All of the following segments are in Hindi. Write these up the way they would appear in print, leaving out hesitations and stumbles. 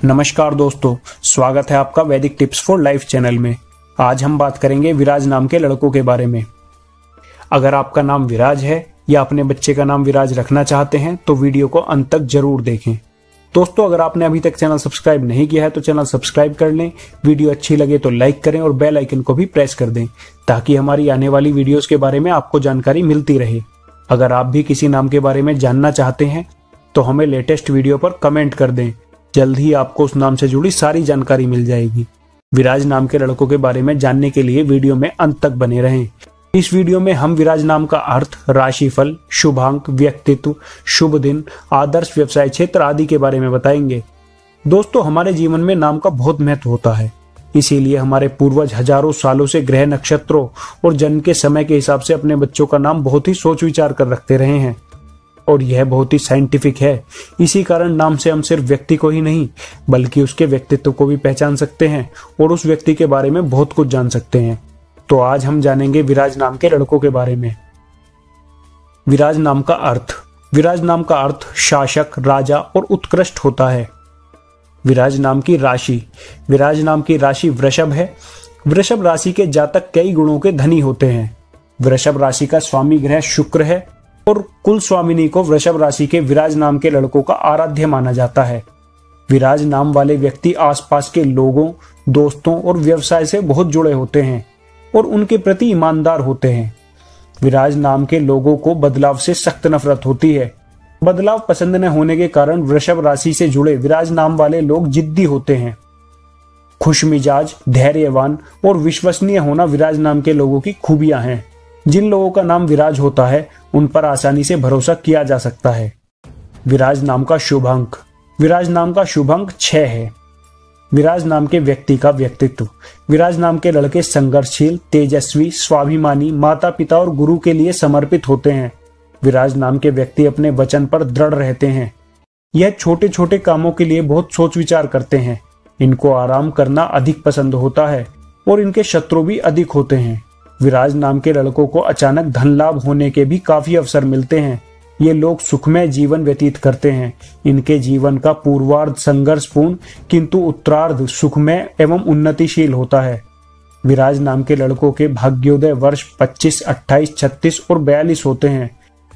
नमस्कार दोस्तों, स्वागत है आपका वैदिक टिप्स फॉर लाइफ चैनल में। आज हम बात करेंगे विराज नाम के लड़कों के बारे में। अगर आपका नाम विराज है या अपने बच्चे का नाम विराज रखना चाहते हैं तो वीडियो को अंत तक जरूर देखें। दोस्तों, अगर आपने अभी तक चैनल सब्सक्राइब नहीं किया है तो चैनल सब्सक्राइब कर लें। वीडियो अच्छी लगे तो लाइक करें और बेल आइकन को भी प्रेस कर दें ताकि हमारी आने वाली वीडियोस के बारे में आपको जानकारी मिलती रहे। अगर आप भी किसी नाम के बारे में जानना चाहते हैं तो हमें लेटेस्ट वीडियो पर कमेंट कर दें, जल्द ही आपको उस नाम से जुड़ी सारी जानकारी मिल जाएगी। विराज नाम के लड़कों के बारे में जानने के लिए वीडियो में अंत तक बने रहें। इस वीडियो में हम विराज नाम का अर्थ, राशिफल, शुभांक, व्यक्तित्व, शुभ दिन, आदर्श व्यवसाय क्षेत्र आदि के बारे में बताएंगे। दोस्तों, हमारे जीवन में नाम का बहुत महत्व होता है, इसीलिए हमारे पूर्वज हजारों सालों से ग्रह, नक्षत्रों और जन्म के समय के हिसाब से अपने बच्चों का नाम बहुत ही सोच विचार कर रखते रहे हैं और यह बहुत ही साइंटिफिक है। इसी कारण नाम से हम सिर्फ व्यक्ति को ही नहीं बल्कि उसके व्यक्तित्व को भी पहचान सकते हैं और उस व्यक्ति के बारे में बहुत कुछ जान सकते हैं। तो आज हम जानेंगे विराज नाम के लड़कों के बारे में। विराज नाम का अर्थ। विराज नाम का अर्थ शासक, राजा और उत्कृष्ट होता है। विराज नाम की राशि। विराज नाम की राशि वृषभ है। वृषभ राशि के जातक कई गुणों के धनी होते हैं। वृषभ राशि का स्वामी ग्रह शुक्र है और कुल स्वामिनी को वृषभ राशि के विराज नाम के लड़कों का आराध्य माना जाता है। विराज नाम वाले व्यक्ति आसपास के लोगों, दोस्तों और व्यवसाय से बहुत जुड़े होते हैं और उनके प्रति ईमानदार होते हैं। विराज नाम के लोगों को बदलाव से सख्त नफरत होती है। बदलाव पसंद न होने के कारण वृषभ राशि से जुड़े विराज नाम वाले लोग जिद्दी होते हैं। खुशमिजाज, धैर्यवान और विश्वसनीय होना विराज नाम के लोगों की खूबियां हैं। जिन लोगों का नाम विराज होता है उन पर आसानी से भरोसा किया जा सकता है। विराज नाम का शुभांक। विराज नाम का शुभांक 6 है। विराज नाम के व्यक्ति का व्यक्तित्व। विराज नाम के लड़के संघर्षशील, तेजस्वी, स्वाभिमानी, माता पिता और गुरु के लिए समर्पित होते हैं। विराज नाम के व्यक्ति अपने वचन पर दृढ़ रहते हैं। यह छोटे छोटे कामों के लिए बहुत सोच विचार करते हैं। इनको आराम करना अधिक पसंद होता है और इनके शत्रु भी अधिक होते हैं। विराज नाम के लड़कों को अचानक धन लाभ होने के भी काफी अवसर मिलते हैं। ये लोग सुखमय जीवन व्यतीत करते हैं। इनके जीवन का पूर्वार्ध संघर्षपूर्ण किंतु उत्तरार्ध सुखमय एवं उन्नतिशील होता है। विराज नाम के लड़कों के भाग्योदय वर्ष 25, 28, 36 और 42 होते हैं।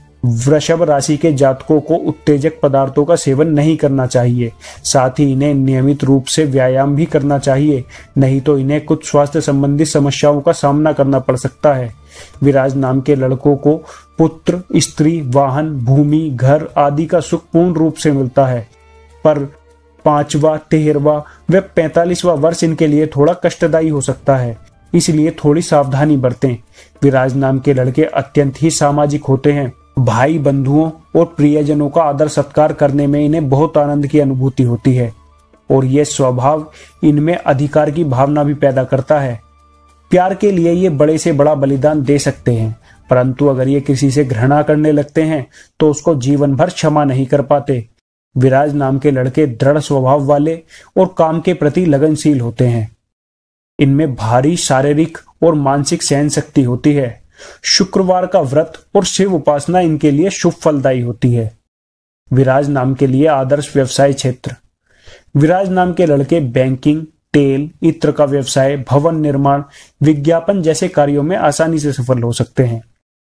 वृषभ राशि के जातकों को उत्तेजक पदार्थों का सेवन नहीं करना चाहिए। साथ ही इन्हें नियमित रूप से व्यायाम भी करना चाहिए, नहीं तो इन्हें कुछ स्वास्थ्य संबंधी समस्याओं का सामना करना पड़ सकता है। विराज नाम के लड़कों को पुत्र, स्त्री, वाहन, भूमि, घर आदि का सुख पूर्ण रूप से मिलता है, पर 5वां, 13वां व 45वां वर्ष इनके लिए थोड़ा कष्टदायी हो सकता है, इसलिए थोड़ी सावधानी बरतें। विराज नाम के लड़के अत्यंत ही सामाजिक होते हैं। भाई, बंधुओं और प्रियजनों का आदर सत्कार करने में इन्हें बहुत आनंद की अनुभूति होती है और यह स्वभाव इनमें अधिकार की भावना भी पैदा करता है। प्यार के लिए ये बड़े से बड़ा बलिदान दे सकते हैं, परंतु अगर ये किसी से घृणा करने लगते हैं तो उसको जीवन भर क्षमा नहीं कर पाते। विराज नाम के लड़के दृढ़ स्वभाव वाले और काम के प्रति लगनशील होते हैं। इनमें भारी शारीरिक और मानसिक सहन शक्ति होती है। शुक्रवार का व्रत और शिव उपासना इनके लिए शुभ फलदायी होती है। विराज नाम के लिए आदर्श व्यवसाय क्षेत्र। विराज नाम के लड़के बैंकिंग, तेल, इत्र का व्यवसाय, भवन निर्माण, विज्ञापन जैसे कार्यों में आसानी से सफल हो सकते हैं।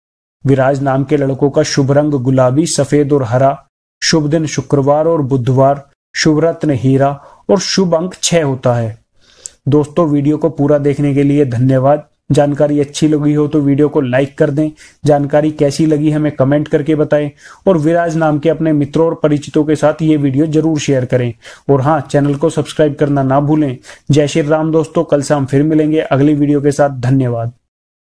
विराज नाम के लड़कों का शुभ रंग गुलाबी, सफेद और हरा। शुभ दिन शुक्रवार और बुधवार। शुभ रत्न हीरा और शुभ अंक 6 होता है। दोस्तों, वीडियो को पूरा देखने के लिए धन्यवाद। जानकारी अच्छी लगी हो तो वीडियो को लाइक कर दें। जानकारी कैसी लगी हमें कमेंट करके बताएं और विराज नाम के अपने मित्रों और परिचितों के साथ ये वीडियो जरूर शेयर करें। और हाँ, चैनल को सब्सक्राइब करना ना भूलें। जय श्री राम दोस्तों, कल से हम फिर मिलेंगे अगली वीडियो के साथ। धन्यवाद।